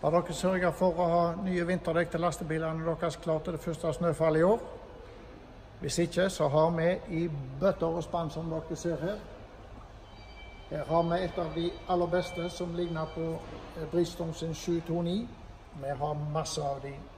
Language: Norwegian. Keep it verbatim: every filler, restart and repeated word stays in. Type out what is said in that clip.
Har dere sørget for å ha nye vinterdekk til lastebilene deres klart til det første snøfallet i år? Hvis ikke, så har vi i bøtter og spann som dere ser her. Her har vi et av de aller beste som ligner på Bridgestone sin sju to ni. Vi har masse av de